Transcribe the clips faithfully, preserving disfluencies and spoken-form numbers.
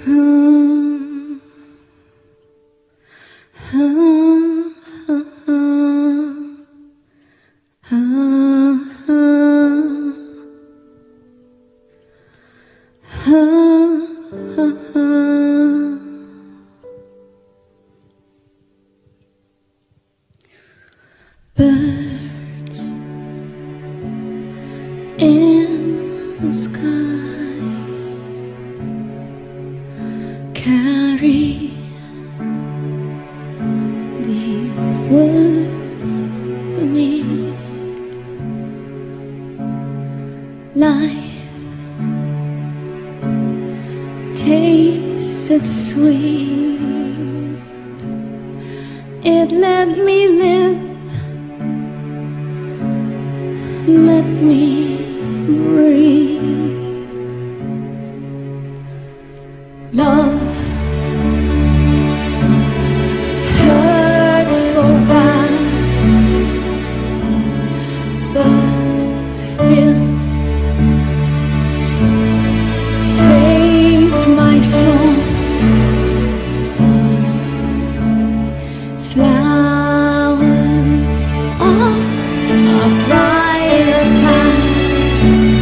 Birds in the sky carry these words for me. Life tasted sweet. It let me live. Let me breathe. Love hurts so bad, but still saved my soul. Flowers are a brighter past.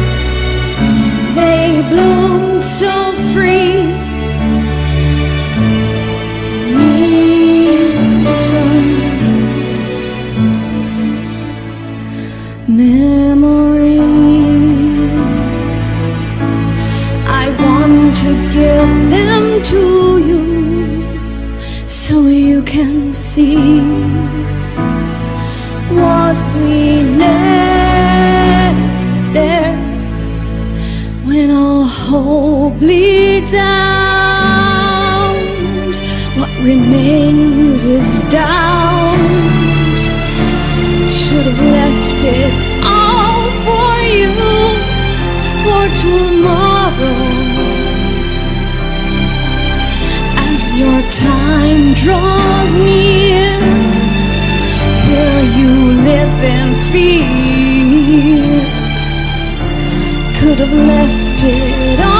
They bloomed so free. MrNinosan. Memories, I want to give them to you, so you can see what we left there when all hope bleeds out. What remains is doubt. Should have left it all for you, for tomorrow. As your time draws near, will you live in fear? Could have left it all